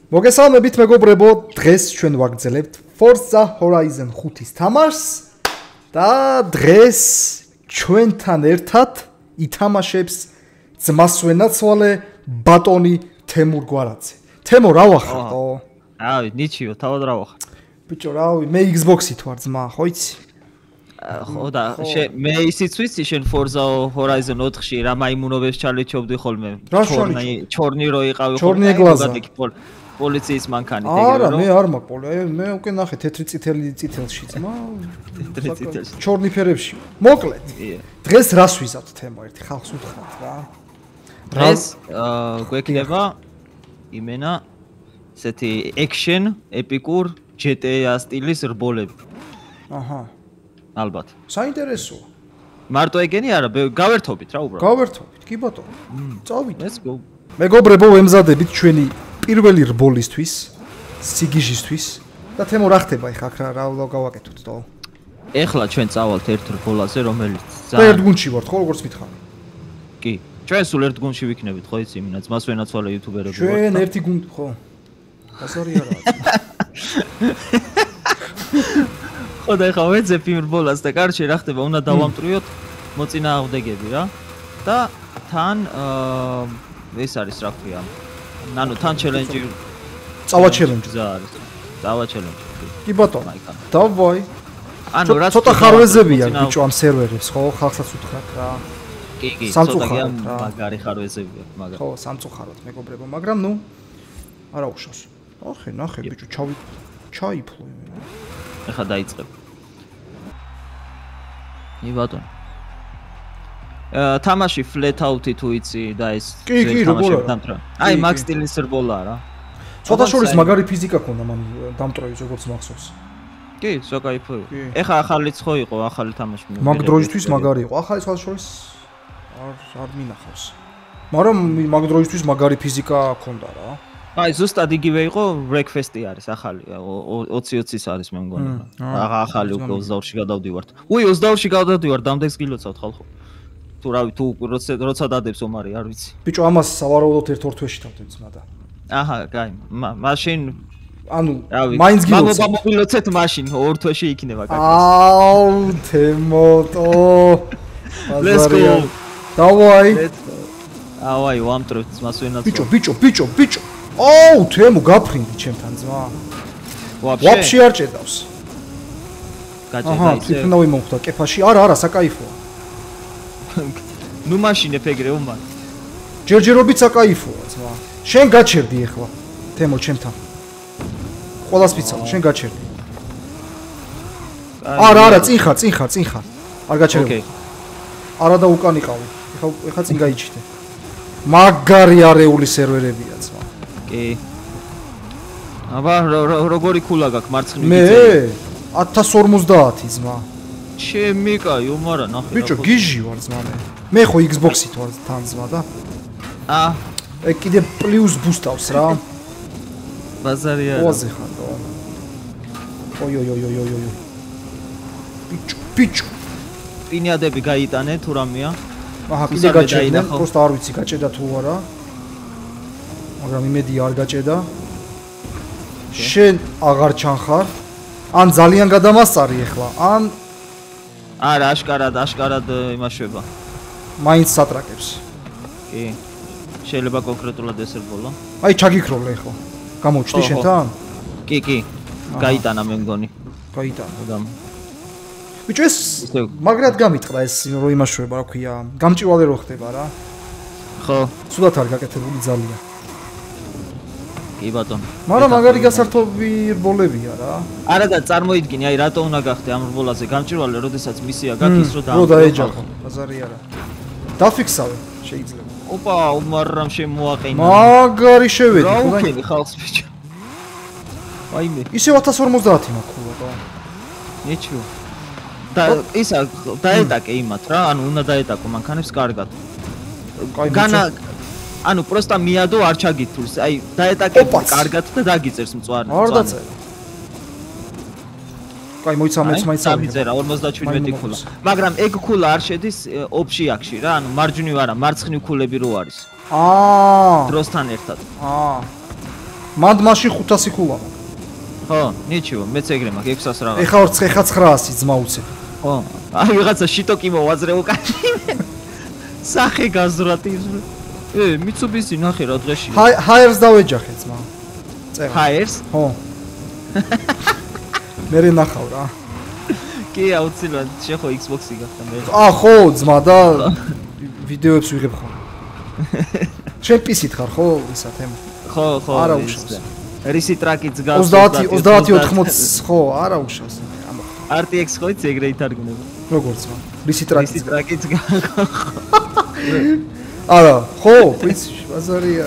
მოგესალმებით მეგობრებო, დღეს ჩვენ ვაგრძელებთ Forza Horizon 5-ის თამაშს და დღეს ჩვენთან ერთად ითამაშებს ძმასვენაცვალე ბატონი თემურ გვარაძე. თემო, რა ვახარდო? რავი, ნიჩიო, თავად რა ვახარ. ბიჭო, რავი, მე Xbox-ით ვარ ძმა, ხო იცი? ხო და მე ისიც ვიცი შენ Forza Horizon 4-ში რა მაიმუნობებს ჩალიჩობდი ხოლმე. ჩორნი რო იყავი ხოლმე. პოლიციის მანქანით ეგრე არა, მე არ მაქვს, მე უკვე ნახე თეთრი წითელში ძმა. თეთრი წითელში. ჩორნი ფერებში. მოკლედ. დღეს რას ვიზავთ თემო ერთი ხალხს უთხრათ რა. დღეს გვექნება იმენა ესეთი action, epicur, GTA სტილის რბოლები. აჰა. ალბათ. საინტერესოა. მარტო ეგენი არა, გავერთობით რა უბრალოდ. გავერთობით, კი ბატონო. წავიდეთ. Let's go. მეგობრებო, ვემზადებით ჩვენი პირველი რბოლისთვის, სიგიჟისთვის და თემო რა ხდება ახლა აქ რა გავაკეთოთ თო? ეხლა ჩვენ წავალთ ერთ რბოლაზე, რომელიც და ერთ გუნდში ვართ, ხო, როგორც მითხარ? კი. ჩვენ სულ ერთ გუნდში ვიქნებით, ხო იცი, იმინა ძმასვენაცვალე იუთუბერები ვართ. ჩვენ ერთი გუნდი, ხო. ბაზარი არაა. ხო და ეხლა ვეძებ იმ რბოლას და კარჩე რა ხდება, უნდა დავამტრიოთ მოწინააღმდეგები რა. და თან ეს არის რა ქვია? ანუ თან ჩელენჯი წავა ჩელენჯი არის. წავა ჩელენჯი. კი ბატონო. დავაი. ანუ რა ცოტა ხარვეზებია ბიჭო ამ სერვერებს, ხო? ხალხსაც უთხრათ რა. კი, ცოტა მაგარი ხარვეზებია, მაგრამ. ხო, სამწუხაროდ მეგობრებო, მაგრამ ნუ არა უშავს. ნახე ბიჭო, ჩაიფლო. ეხლა დაიწყებ. ი ბატონო. თამაში flat out-ი თუ იცი და ეს თამაშები აი მაგ სტილის რბოლაა რა. ცოტა შორის მაგარი ფიზიკა ქონდა მან დამტროვის როგორც მახსოვს. კი, საკაიფოა. ეხლა ახალიც ხო იყო, ახალი თამაში. მაგ დროისთვის მაგარი იყო. ახალი ცოტა შორის არ მინახავს. მაგრამ მაგ დროისთვის მაგარი ფიზიკა ქონდა რა. აი ზუსტად იგივე იყო breakfast-ი არის ახალი 20-20-ის არის მე მგონი. ახალი უკვე 22-ში გადავდივართ. 22-ში გადავდივართ, დამდეგს გილოცავთ ხალხო. თუ რავი თუ როცა დადებს ომარი არ ვიცი. ბიჭო ამას სავარაუდოდ ერთ-ორ თვეში თავდებ ძმა და. აჰა, კაი. მაშინ ანუ მაინც გილოცავ. მოგილოცეთ მაშინ ორ თვეში იქნება კაკა. აუ თემოტო. Let's go. დავაი. ავაი ვამტრევთ მასვენაც. ბიჭო. ოუ თემო გაფრინდი ჩემთან ძმა. ვაფშე არ ჭედავს. გაჭედა ისე. თვითნავი მომხდა კეფაში. არა, საკაიფოა. ნუ მაშინ ეფეგრე უმან. ჯერჯერობით საკაიფოა ძმა. შენ გაჩერდი ახლა. თემო ჩემთან. ყველას ვიცავ, შენ გაჩერდი. არა, წინ ხარ. არ გაჩერდი. არა და უკან იყავი. ეხლა წინ გაიჩიტე. მაგარი არეული სერვერებია ძმა. კი. აბა როგორი ქულა გაქვს მარცხნივ მე 1050 ძმა. ჩემი კაი, უმარა ნახე. ბიჭო, გიჟი ვარ ძმა მე. მე ხო Xbox-ით ვარ თან ძმა და. ეგ კიდე პლუს ბუსტავს რა. ბაზარი არა. ოზე ხარ და. ოი. ბიჭო. პინიადები გაიტანე თუ რამეა? აჰა, კიდე გაჭედა, просто არ ვიცი გაჭედა თუ არა. მაგრამ იმედია არ გაჭედა. შენ აღარ ჩანხარ. ან ძალიან გადამასწარი ახლა, ან არა, აშკარად იმაშვება. მაინც სატრაკებს. კი. შეიძლება კონკრეტულად ეს რბოლა. აი ჩაგიქროვლე ახლა. გამოჩდი შენთან? კი. გაიტანა მე მგონი. გაიტანა. ბიჭო ეს მაგრად გამიტყდა ეს რო იმაშვება, რა ქვია, გამჭვირვალე რო ხდება რა. ხო. სულად არ გაკეთებული ძალიან. კი ბატონო. მაგრამ მაგარი გასართობი რბოლებია რა. არა და წარმოიდგინე, აი რატო უნდა გახდე ამ რბოლაზე გამჭვირვალე, როდესაც მისია გაქვს ის რომ დაეჯახო. ბაზარი არა. დაფიქსავე, შეიძლება. ოპა, უმარამ შემოაყენა. მაგარი შევედი, ხო და უკენი ხალხს ბიჭო. აი მე. ისევ 1050 მაქვს ხო? ნიჩიო. და ისა დაეტაკე იმათ რა, ანუ უნდა დაეტაკო მანქანებს კარგად. ანუ პროსტა მიადო არ ჩაგითულს. აი დაეტაკე კარგად და დაგიწერს მწვარი. არ დაწერა. კაი მოიცამებს მაინც ამიწერა 57 ქულა. მაგრამ ეგ ქულა არ შედის ოპშიაქში რა, ანუ მარჯვნივ არა, მარცხნივ ქულები რო არის. დროსთან ერთად. მანდ მაშინ 500 ქულა. ხო, ნიჩიო, მეც ეგრე მაქვს 600 რაღაც. ეხა ვარ ეხა 900 ძმა უცებ. ხო. აი ვიღაცა შიტოკი მოვაძრე უკანი. სახე გაზრატი. მიცუბისი ნახე რა დღეში. ჰაიერს დავეჯახე ძმა. წერა. ჰაიერს? ხო. მე ნახავ რა. კი აუცილებლად შეხო Xbox-ი გახდა მე. ხო, ძმა და ვიდეოებს ვიღებ ხოლმე. შენ PC-თ ხარ ხო ისა თემა? ხო, არა უშავს. რისი ტრაკიც გავს 30-80 ხო, არა უშავს. RTX ხო იცი ეგრე ითარგმნება. როგორც ვა. რისი ტრაკიც გავს. არა, ხო, პრინციპში ბაზარია.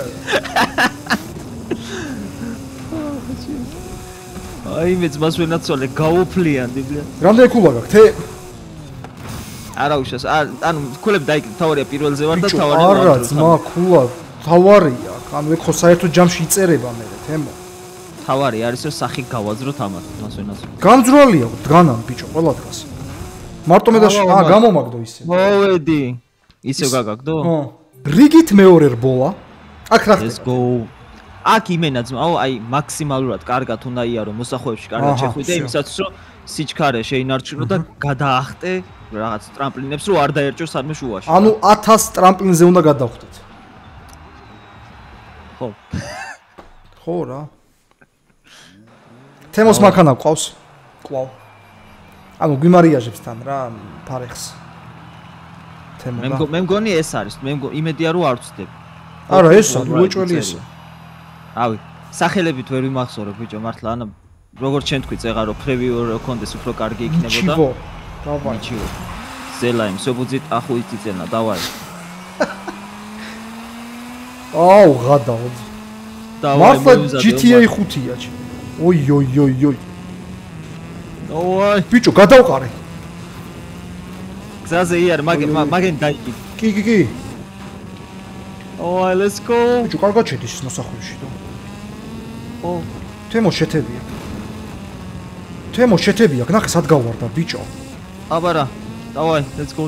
აი მეც მას ვენაცვალე გაუფლიანდი ბლე. რამდენი ქულა გაქვს? թե არა უშავს. ანუ ქულები დაიკიდე, თავარია პირველზე ვარ და თავარია. არა, ძმა, ქულა თავარია. ანუ ეგ ხო საერთოდ ჯამში იწერება მე თემო. თავარი არის რომ სახი გავაძროთ ამას ვენაცვალე. გამძრვალია, დგანან ბიჭო, ყველა დღეს. მარტო მე და გამომაგდო ისე. მოვედი. ისევ გაგაგდო? ხო. რიგით მეორე რბოლა. აქ რა ხდება? Let's go. აქ იმენა ძმა, აი მაქსიმალურად კარგად უნდა იარო მოსახვეებში კარგად შეხვიდე იმისაც რომ სიჩქარე შეინარჩუნო და გადაახტე რაღაც ტრამპლინებს რომ არ დაერჭო სადმე შუაში. ანუ 1000 ტრამპლინზე უნდა გადავხდეთ. ხო. ხო რა. თემოს მანქანა ყავს? ყავ. ანუ გვიმარიაჟებს თან რა ფარეხს. მე მგონი ეს არის, მე იმედია რომ არ ვწდებ. არა ესა, უეჭველი ესა. ავი, სახელებით ვერ ვიმახსოვრებ ბიჭო, მართლა ანუ როგორც შენ თქვი წეღარო პრევიუ როქონდეს უფრო კარგი იქნებოდა. ჩივო. დავაი. ჩივო. ზელაიმ, სობუძით ახუიცი წენა, დავაი. აუ, გადაო. მართლა GTA 5-ია ჩი. ой ой ой ой. დავაი. ბიჭო, გადავყარე. გზაზე იარ, მაგენ დაიკიდე. კი. Oh, let's go. ბიჭო, კარგად შედის მოსახლეში და. ო, თემო შეთებია. თემო შეთებია, ნახე სად გავარდა ბიჭო. აბარა. დავაი, let's go.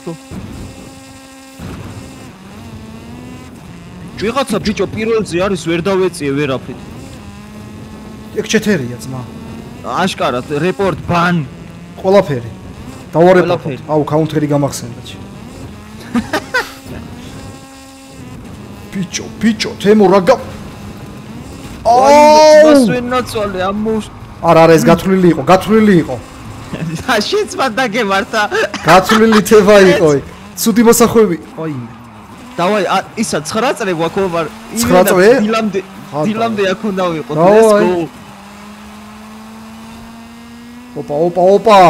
ვიღაცა ბიჭო პირველზე არის ვერ დავეწიე ვერაფრით. ეგ ჩეთერია ძმა. აშკარად, report ban. ყველაფერი. დავარეპორტ. აუ, კაუნტერი გამახსენდა ჩი. ბიჭო, თემო რა გა აუ, ვენაცვალე ამოშ. არა, ეს გათვლილი იყო. შენც მან დაგემართა. გათვლილი თემა იყო. ცუდი მოსახვევი. აი მე. დავაი, ისა 9 წრე გვაქვს ვარ. 9 წრე? დილამდე აქ უნდა ვიყოთ. Let's go. ოპა.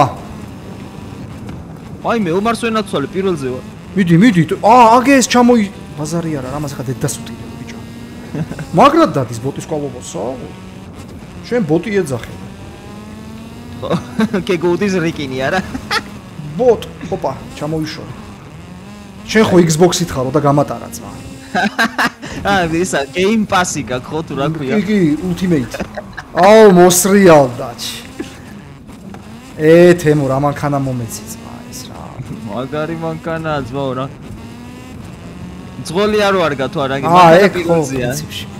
აი მე ომარს ვენაცვალე პირველზე ვარ. მიდი. აგე ეს ჩამოი ბაზარი არა, რამას ხა დედასუტილი ბიჭო. მაგრად დადის ბოტის ყალობასა. შენ ბოტი ეძახე. კეგოდის რიკინი არა? ბოტ, ოპა, ჩამოიშორე. შენ ხო Xbox-ით ხარო და გამატარა ძმა. ისა Game Pass-ი გაქვს ხო თუ რა ქვია? კი, Ultimate. აუ, მოსრიალდაჩი. თემო რა მანქანა მომეცი ძმა ეს რა. მაგარი მანქანაა ძმაო რა. ძღოლი არ ვარგა თუ არა, ეგ პირველზეა.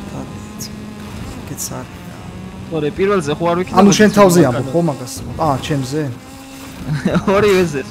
კეცარ. ორი პირველზე ხო არ ვიქნა. ანუ შენ თავზე ამბობ ხო მაგას? ჩემზე? ორივეზე.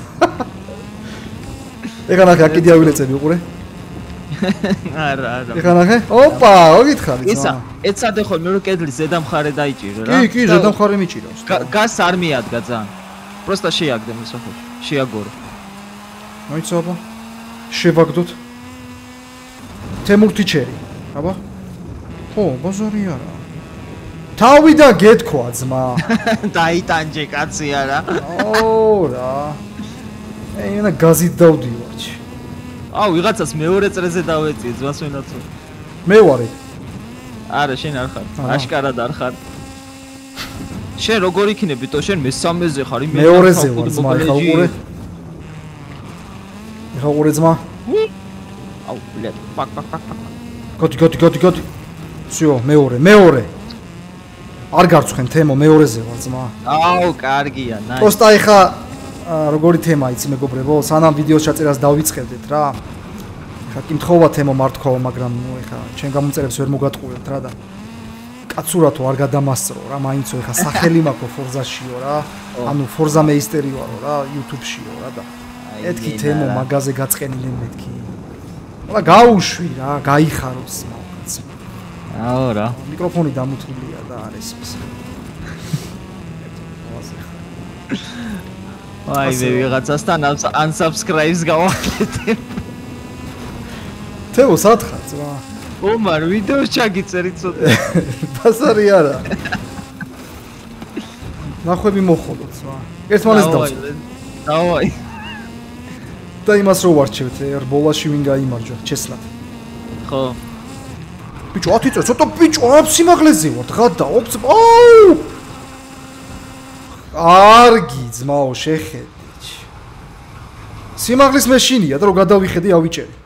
ეხლა ნახე კიდე ავილეწები უყურე. არა. ეხლა ნახე? ოპა, გითხარი ძმა. ისა, ეცადე ხოლმე რომ კედლის ზედა მხარე დაიჭირო რა. კი, ზედა მხარე მიჭირავს. გას არ მიადგა ძალიან. პროსტა შეაგდე მოსახო. შეაგორო. მოიცავ. შევაგდოთ. თემურთიჩერი. აბა. ხო, ბაზარი არა. თავიდან გეთქვა ძმა. დაიტანჯე კაცი არა. აუ რა. ენა გაზით დავდივარჩი. აუ ვიღაცას მეორე წრეზე დავეწიე ძმას ვენაცო. მე ვარ. არა შენ არ ხარ. აშკარად არ ხარ. შენ როგორ იქნები თო შენ მესამეზე ხარ იმ მეორეზე ვარ ძმა ხა უყურე. ხა უყურე ძმა. აუ ბლედ პაკ. გოდი. всё, მეორე. არ გარცხენ თემო მეორეზე ვარ ძმა. აუ კარგია, ნაი. პროსტა ეხა როგორი თემა იცი მეგობრებო, სანამ ვიდეოს ჩაწერას დავიწყებდეთ რა. ეხა კითხვა თემო მართქვა, მაგრამ ნუ ეხა ჩვენ გამოწერებს ვერ მოგატყუებთ რა და კაცურათო არ გადამასწრო რა, მაინცო ეხა სახელი მაქვს Forza-შიო რა. ანუ Forza მეისტერი ვარო რა, YouTube-შიო რა და ეთქი თემო მაგაზე გაწყენილი მეთქი. ყველა გაუშვი რა, გაიხაროს მაგაც. აო რა. მიკროფონი დამუთრილია და არის ის. აი მე ვიღაცასთან unsubscribe-ს გავაკეთე. თემო სათხაც რა. ომარ ვიდეოს ჩაგიწერი ცოტა. ბაზარი არა. ნახვები მოხოლოთ რა. ერთმანეთს დავწერ. დავაი. და იმას რო ვარჩევთ, ბოლაში ვინ გაიმარჯვა, ჩესლად. ხო. ბიჭო, 10 წელი, ცოტა ბიჭო, აბ სიმაღლეზე ვარ, ღადა, ოპს. აუ! კარგი ძმაო, შეხედე. სიმაღლის მეშინია და რო გადავიხედე, ავიჭერი.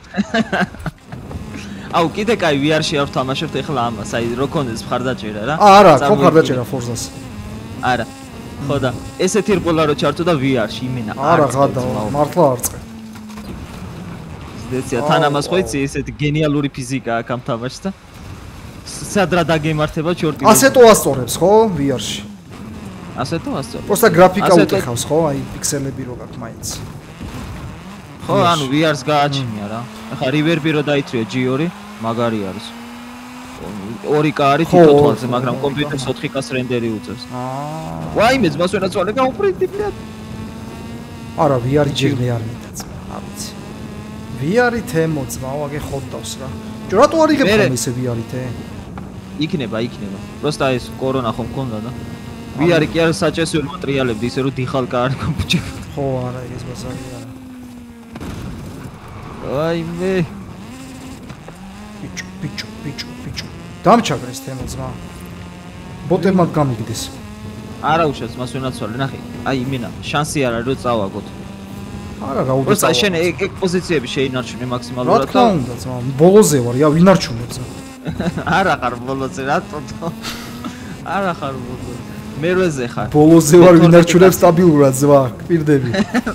აუ, კიდე კაი VR-ში არ ვთამაშობთ ეხლა ამას, აი რო კონდეს მხარდაჭერა რა. არა, ხო მხარდაჭერა Forza-ს. არა. ხო და ესეთი რბოლა რო ჩართო და VR-ში იმენა. არა, ღადა, მართლა არ წე. ზეცია თან ამას ხო იცი, ესეთი გენიალური ფიზიკა აქვს ამ თამაშს და სადრა დაგემართება ჩორტი. ასეთო ასწორებს ხო VR-ში? ასეთო ასწორებს. პროსტა გრაფიკა უტეხავს ხო, აი პიქსელები რო გაქვს მაინც. ხო, ანუ VR-ს გააჩნია რა. ახლა Reverb-ი რო დაიწვია G2, მაგარი არის. 2K არის თითო თვალზე, მაგრამ კომპიუტერს 4K-ს რენდერი უწევს. ვაიმე, ძმას ვენაცვალე გაუპრინტიბლად. არა, VR-ი ჯერმე არ მინდა ძმა, არ ვიცი. VR-ი თემო ძმაო, აგე ხოდავს რა. ჯო რატო არ იღებ ხომ ესე VR-ი თე? იქნება. პროსტა ეს კორონა ხომ მქონდა და VR-ი კი არ საჭესო მატრიალებდი, ისე რომ დიხალკა არ კომპიუტერი. ხო, არა, ეს ბაზარი არა. ვაიმე. ბიჭო. დამჩაგრეს თემო ძმა. ბოტებმა გამიგდეს. არა უშავს მას ვენაცვალე, ნახე. აი იმენა, შანსი არ არის რომ წავაგოთ. არა, რა უნდა. პროსტა შენ ეგ პოზიციები შეინარჩუნე მაქსიმალურად. რა თქმა უნდა, ძმა, ბოლოზე ვარ, ვინ არჩუნებს? არა ხარ ბოლოზე, რატო? არა ხარ ბოლოზე. მერვეზე ხარ. ბოლოზე ვარ, ვინ არჩუნებს სტაბილურად, ძმა, პირდები.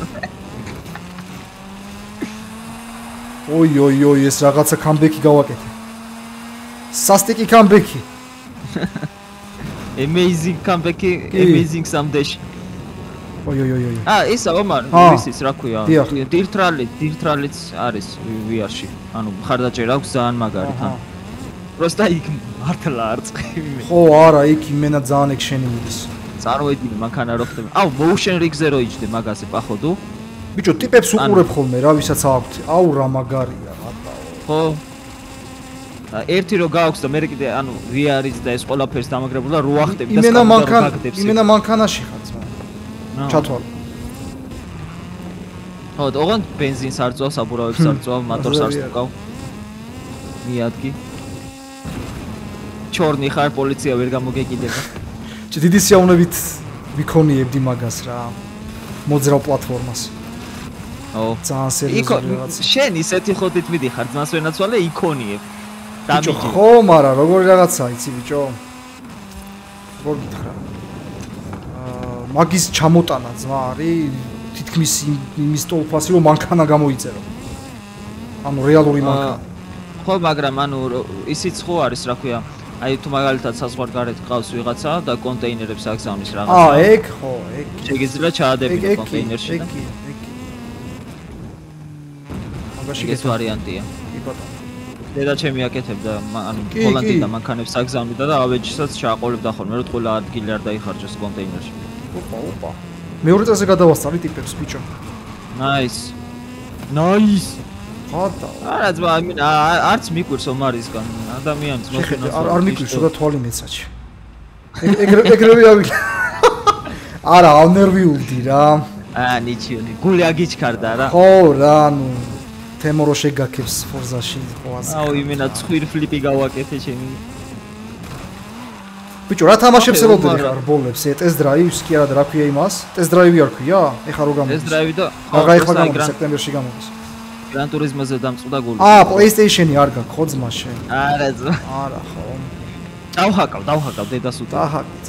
ოი, ეს რაღაცა კამბექი გავაკეთე. სასტიკი კამბექი. Amazing comeback, amazing someday. ოი. ისა ომარ, ისიც რა ქვია? Dirt-Rally-ც არის VR-ში. ანუ მხარდაჭერა აქვს ძალიან მაგარი თან. პროსტა იქ მართლა არ წყვი. ხო, არა, იქ იმენა ძალიან ექშენი მიდის. წარმოედინე მანქანა რო ხდება. აუ, motion rig-ზე რო იჯდე მაგაზე პახოდო. ბიჭო, ტიპებს უყურებ ხოლმე რა, ვისაც აქვთ. აუ, რა მაგარია, რატო? ხო. ერთი რო გააქვს და მე კიდე ანუ VR-იც და ეს ყველაფერს დამაგრებულა რო ახტები და სკამბაგდებს. იმენა მანქანაში ხარ ძმა. ჩათვალე. ხო, ოღონდ ბენზინს არ წვა, საბურავებს არ წვა, მოტორს არ სტუკავ. მიადგი. ჩორნი ხარ, პოლიცია ვერ გამოგეკიდება. დიდი სიავნებით ვიქონიებდი მაგას რა. მოძრავ პლატფორმას. ო, ძალიან სერიოზული რაღაცა. შენ ისეთი ხოდით მიდიხარ, ძმას ვენაცვალე იქონიებ. ბიჭო, ხო, მარა, როგორი რაღაცაა, იცი ბიჭო? როგორ გითხრა? მაგის ჩამოტანა ძმა არის თითქმის იმის ტოლფასი, რომ მანქანა გამოიწერო. ანუ რეალური მანქანა. ხო, მაგრამ ანუ ისიც ხო არის, რა ქვია? აი თუ მაგალითად საზღვარგარეთ ყავს ვიღაცა და კონტეინერებს აგზავნის რაღაცა. ეგ ხო, ეგ. შეგიძლია ჩაადებინო კონტეინერში და. ეგ. მაგაში ეს ვარიანტია. კი ბატონო. დედა ჩემი აკეთებდა ანუ ჰოლანდიდან მანქანებს აგზავნიდა და ავეჯისაც ჩააყოლებდა ხოლმე რომ ყველა ადგილი არ დაიხარჯოს კონტეინერში. ოპა. მეორე წელზე გადავასწავლი ტიპებს ბიჭო. Nice. ხადა. არა ძმა, არც მიკვირს ომარისგან ადამიანს მოხენას. არ მიკვირს და თვალი მეცაჩი. ეგრევე ავიდა. არა, ავნერვიულდი რა. ნიჩიო, გული აგიჩქარდა რა. ხო რა, ანუ თემო რო შეგაქებს Forza-ში ყوازი. აუ, იმენა ცხვირ ფლიპი გავაკეთე ჩემი. ბიჭო, რა თამაშებს ელოდნენ ხარ ბოლებს? ტესტ დრაივს კი არა და რა ქვია იმას? ტესტ დრაივი არ ქვია? ეხა რო გამოდის. ტესტ დრაივი და რა ეხა გამოდის სექტემბერში გამოდის. Gran Turismo-ზე დამწუდა გული. PlayStation-ი არ გაქვს ხო ძმა შენ? არა ძმა. არა ხო. დავჰაკავ დედას უტა. დაჰაკავ.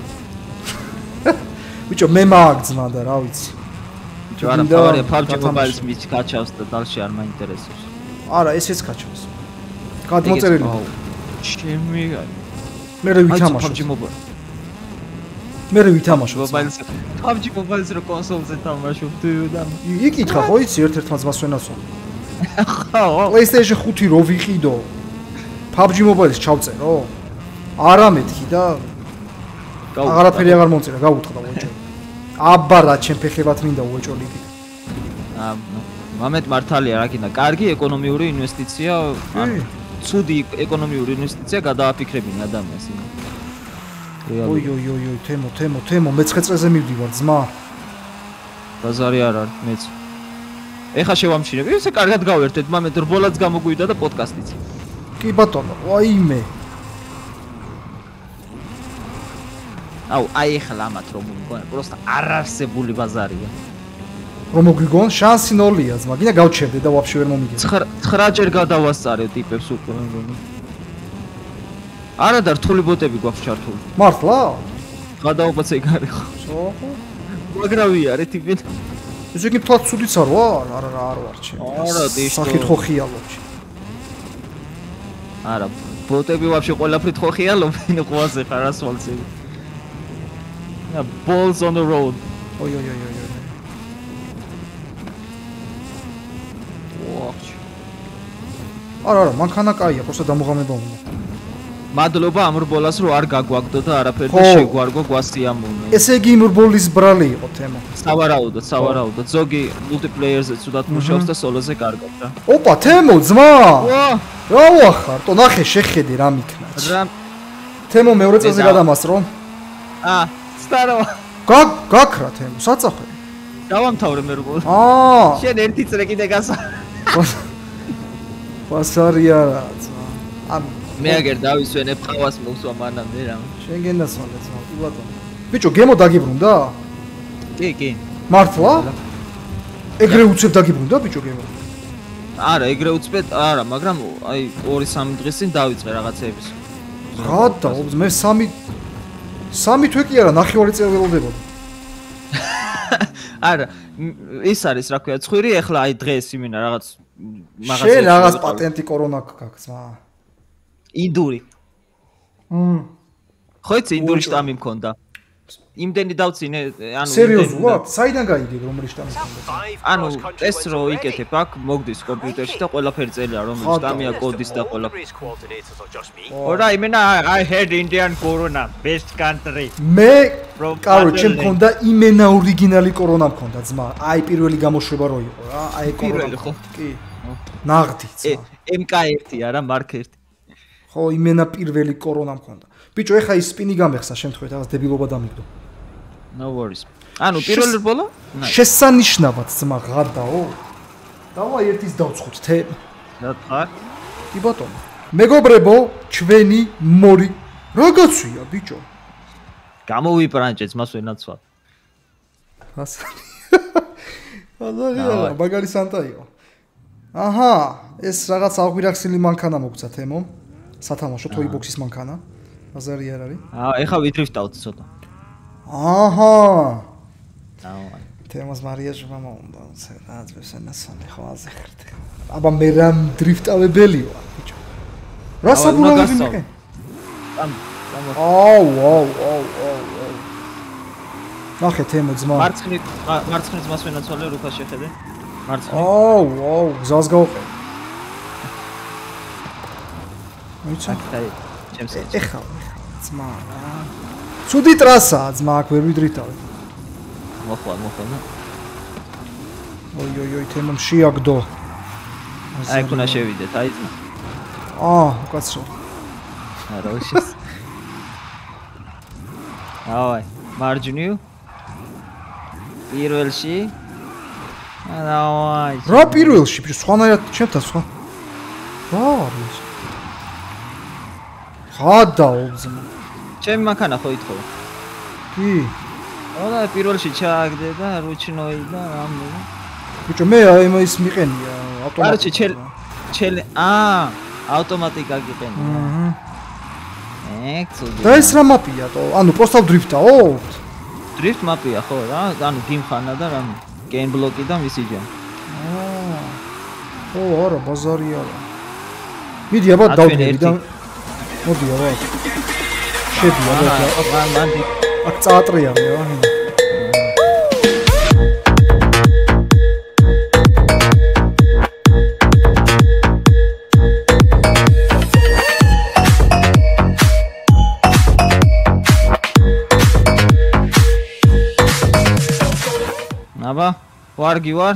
ბიჭო, მე მაგ ძმა და რა ვიცი. არა, თავარია PUBG Mobile-ს მიჩ კაჩავს და დალში არ მაინტერესებს. არა, ესეც კაჩავს. გადმოწერილი. ჩემი მე რა ვითამაშო PUBG Mobile. მე რა ვითამაშო PUBG Mobile-ს რო კონსოლზე თამაშობ თუ და იკითხა ხო იცი ერთ-ერთმა ძმას ვენაცო ხო PlayStation 5 რო ვიყიდო PUBG Mobile-ს ჩავწერო არა მეთქი და აღარაფერი აღარ მომწერა გაუთხდა უეჭო აბა რა ჩემ ფეხებად მინდა უეჭო ლიგით მამეთ მართალია რა გინდა კარგი ეკონომიური ინვესტიცია ან ცუდი ეკონომიური ინვესტიცია გადააფიქრებინე ადამიანს ოი თემო მე-9 წელზე მივდივარ ძმა ბაზარი არ არის მეც ეხა შევამჩნევ ესე კარგად გავერთეთ მამეთ რბოლაც გამოგვივიდა და პოდკასტიც კი ბატონო ვაიმე აი ეხლა ამათ რომ მგონია პროსტა არარსებული ბაზარია რომ მოგვიგონ შანსი ნოლია ძმა გინდა გავჩერდე და ვაფშე ვერ მომიგე 9 ჯერ გადავასწარე ტიპებს უკვე მგონი არა და რთული ბოტები გვაქვს ჩართული მართლა გადაუპაც ეგ არის ხო მაგრავია ρε ტიპი ეს იგი თვაც ცუდიც არ ვარ არა არ ვარ ჩემ არა დიშტო საკითხო ხიალობ არა ბოტები ვაფშე ყველაფრით ხო ხიალობენ ყვაზე ხარ ასვალცები balls on the road ოი არა მანქანა კაია პროსტა დამოღამება უნდა მადლობა ამ რბოლას რომ არ გაგვაგდო და არაფერი და შეგვარგო გვასიამოვნო ესე იგი იმ რბოლის ბრალი იყო თემა სავარაუდოდ ზოგი მულტიპლეიერზე ცუდად მუშაობს და სოლოზე კარგად რა ოპა თემო ძმა რა ვახარ თო ნახე შეხედე რა მიქნა თემო მეორე წელზე გადამასწრო სტარო გაქრა თემო საწახე დავამთავრე მე რბოლს შენ ერთი წრე კიდე გასა პასარია რა მე აგერ დავისვენებ ყავას მოვსვა მანამდე რა შენ გენდასვალე ძმა კი ბატონო ბიჭო გემო დაგიბრუნდა კი მართლა ეგრე უცებ დაგიბრუნდა ბიჭო გემო არა ეგრე უცებ არა მაგრამ აი 2-3 დღის წინ დავიწყე რაღაცეების გადა მე 3 თვე კი არა 9 წელი ველოდებოდი არა ის არის რა ქვია ცხვირი ეხლა აი დღეს იმენა რაღაც მაღაზიაში შენ რაღაც პატენტი კორონა გაქვს მა ინდური ხო იცი ინდური შტამი მქონდა იმდენი დავწინე ანუ სერიოზულად საიდან გაიგე რომელი შტამი მქონდა ანუ ტესტ რო იკეთებ აქ მოგდის კომპიუტერში და ყველაფერი წერია რომელი შტამია კოდის და ყველაფერი ორა იმენა I had Indian corona best country მე კაროჩე მქონდა იმენა ორიგინალი კორონა მქონდა ძმა აი პირველი გამოშვება რო იყო რა აი კორონა ხო კი ნაღდი ძმა MK1 არა მარკ 1 ხო იმენა პირველი კორონა მქონდა ბიჭო ეხა ის სპინი გამეხსა შემთხვევით რაღაც დებილობა დამიგდო no worries ანუ პირველი რბოლა შესანიშნავად ძმა ღადაო დავა ერთის დავცხოთ թե რა ხარ კი ბატონო მეგობრებო ჩვენი მორი რა გაცვია ბიჭო გამოვიპრანჭე ძმას ვენაცვა ბაზარია ბაგარი სანტა იყო აჰა ეს რაღაც აღვირახსილი მანქანა მოგცა თემო სათამაშო თოიბოქსის მანქანა ბაზარი არ არის ეხა ვიდრიფტავთ ცოტა აჰა დავა თემას მარიაჟმა მომდა სადაც ვესენასონე ხვალზე ხერთ აბა მე რა დრიფტავებელი ვარ ბიჭო რა საბურავი მეკე აუ ნახე თემო ძმა მარცხნით ძმას ვენაცვალე რუქას შეხედე მარცხნით აუ გზას გავყე ეხა ძმა ცუდი ტრასაა ძმა აქ ვერ ვიდრითავ მოხვალ ოი თემამ შეაგდო აი ქუნა შევიდეთ აი ძმა უკაცრო არა უშის აი მარჯვნივ პირველში რა პირველში სხვანაირად ჩემთან სხვა რა არის ხადაო ძმა ჩემი მანქანა ხო ითხოვა კი და პირველში ჩააგდე და რუჩნოი და რამე ბიჭო მე ის მიყენია ავტომატიკა ავტომატიკა გიყენია და ეს რა მაპია თო ანუ პროსტავ დრიფტავთ დრიფტ მაპია ხო რა ანუ გიმხანა და რამე გეინ ბლოკი და მისიჯა არა ბაზარია მიდი აბა დავდები და მოდი აბა შედია მან აქ წაატრიალე რა აბა ვარგი ვარ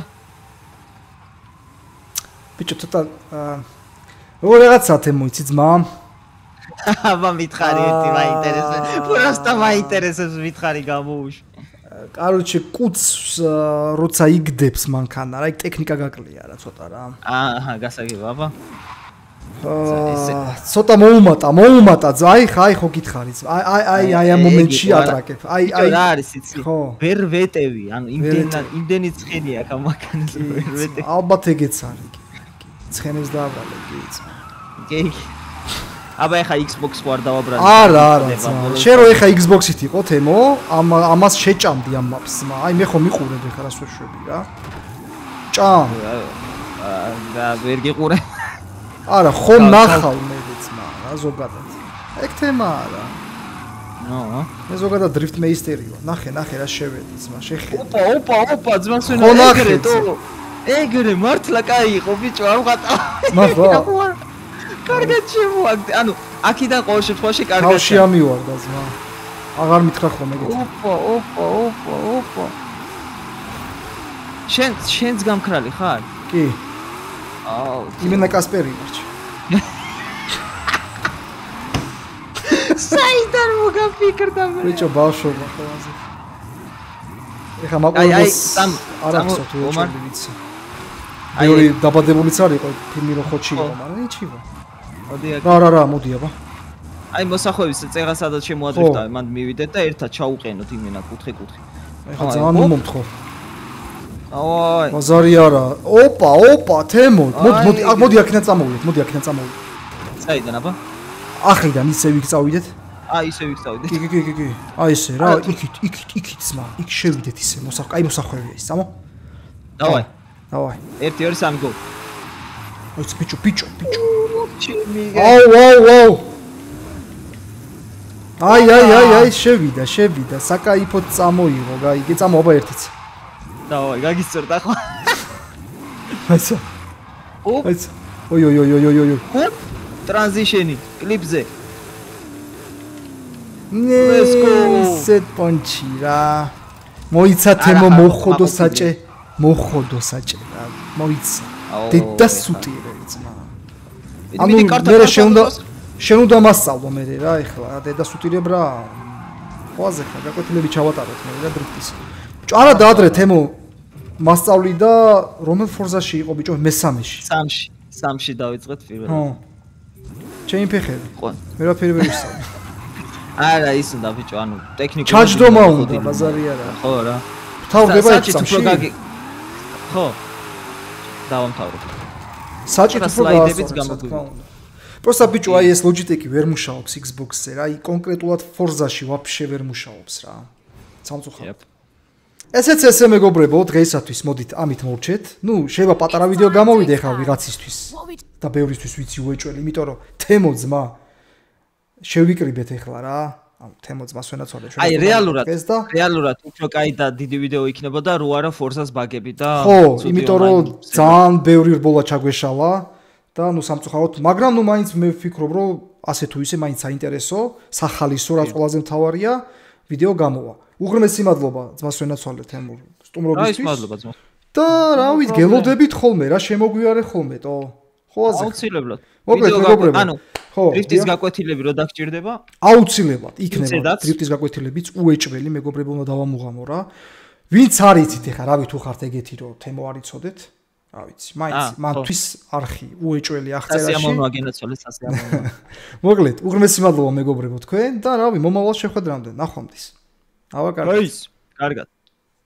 ბიჭო ცოტა რაღაცა თემო იცი ძმა აბა მითხარი ერთი მაინტერესებს просто მაინტერესებს მითხარი გამოუშ короче კუც როცა იგდებს მანქანა რა იქ ტექნიკა გაკლია რა ცოტა რა აჰა გასაგებია აბა ცოტა მოუმატა აი ხო გითხარი აი ამ მომენტში ატრაკებ აი რა არის იცი ვერ ვეტევი ანუ იმდენი ცხენი აქვს ამ მანქანაზე ვერ ვეტევი ალბათ ეგეც არის ცხენებს დააბრალე კი აბა ეხა Xbox ვარ დავაბრალე არა შენ რო ეხა Xbox-ით იყო თემო ამას შეჭამდი ამ maps აი მე ხომ მიყურებ ეხა რას ვეშვები რა ჭამ და ვერ გიყურე არა ხომ ნახავ მეც რა ზოგადად ეგ თემაა რა ნო მე ზოგადად დრიფტ მეისტერიო ნახე რა შევედი ძმა შეხედე ოპა ძმას ვენა ეგრე მართლა კაი იყო ბიჭო ამღატა მაღლა კარგად შემოაგდე ანუ აქიდან ყოველ შემთხვევაში კარგად თავში ამივარდა ძმა აღარ მითხრა ხომ ეგეთ ოპა შენს გამქრალი ხარ კი იმენა კასპერი მარჩ საიდან მოგაფიქრდა მე ბიჭო ბავშვობა ყველაზე ეხა მაყურებს არ აქვს თუ ეჭვი ვიცი აი დაბადებულიც არ იყო ფილმი რო ხოჩი იყო მაგრამ იჩივა რა მოდი აბა აი მოსახვევის წეღა სადაც შემოადრიფტავე მან მივიდეთ და ერთად ჩაუყენოთ იმენა კუთხე ეხა ძალიან მომთხო აი ბაზარი არა ოპა თემო მოდი აქედან წამოვიდეთ საიდან აბა ახრიდან ისე ვიგწავიდეთ ისე ვიგწავიდეთ კი აი ესე რა იქით სმა იქ შევიდეთ ისე მოსახვევია ის წამო დავაი 1 2 3 go ოიც ბიჭო აუ აი შევიდა საკაიფოდ წამოიღო გაიგე წამოობა ერთიც დავაი გაგიწერდა ხო აიცა ოი ტრანზიშენი კლიპზე let's go set ponchi რა მოიცა თემო მოხოდო საჭე რა მოიცა დედა სუტირე ძმა ანუ მე შენ უნდა მასწავლო მე რა ეხლა დედა სუტირებ რა ყვაზე ხა გაკვეთილები ჩავატაროთ მე რა დრიფტის არა დაადრე თემო მასწავლი და რომელ ფორზაში იყო ბიჭო მე-3-ში სამში დავიწყეთ პირველად ჩემი ფეხები ვერაფერი ვერ ვისწავლე არა ის უნდა ბიჭო ანუ ტექნიკურად ჩაჯდომა უნდა ბაზარი არა ხო რა თავდება ერთ წამში ხო დავამთავრებ საჭით უფრო სლაიდებიც გამოგვივა просто ბიჭო აი ეს ლოჯიტეკი ვერ მუშაობს Xbox-ზე რა აი კონკრეტულად Forza-ში ვაფშე ვერ მუშაობს რა სამწუხაროდ ესეც ესე მეგობრებო დღეისათვის მოდით ამით მოვჩეთ ნუ შეიძლება პატარა ვიდეო გამოვიდე ხა ვიღაცისთვის და ბევრისთვის ვიცი უეჭველი იმიტომ რომ თემო ძმა შევიკრიბეთ ეხლა რა ანუ თემო ძმას ვენაცვალე ჩვენ აი რეალურად უფრო კაი და დიდი ვიდეო იქნებოდა რო არა Forza-ს ბაგები და ხო იმიტომ რომ ძალიან ბევრი რბოლა ჩაგვეშალა და ნუ სამწუხაროდ მაგრამ ნუ მაინც მე ვფიქრობ რომ ასე თუ ისე მაინც საინტერესო სახალისო რაც ყველაზე მთავარია ვიდეო გამოვა უღრმესი მადლობა ძმას ვენაცვალე თემურ სტუმრობისთვის მადლობა ძმა და რა ვიცი გელოდებით ხოლმე რა შემოგვიარე ხოლმე თო ხო აზრ აუცილებლად მოკლედ მეგობრებო ანუ დრიფტის გაკვეთილები რო დაგჭირდება აუცილებლად იქნება დრიფტის გაკვეთილებიც უეჭველი მეგობრებო უნდა დავამუღამო რა ვინც არიცით ეხა რავი თუ ხართ ეგეთი რო თემო არიცოდეთ რა ვიცი მაინც მანთვის არხი უეჭველი აღწერაში სასიამოვნოა გენაცვალე სასიამოვნოა მოკლედ უღრმესი მადლობა მეგობრებო თქვენ და რავი მომავალ შეხვედრამდე ნახვამდის კარგად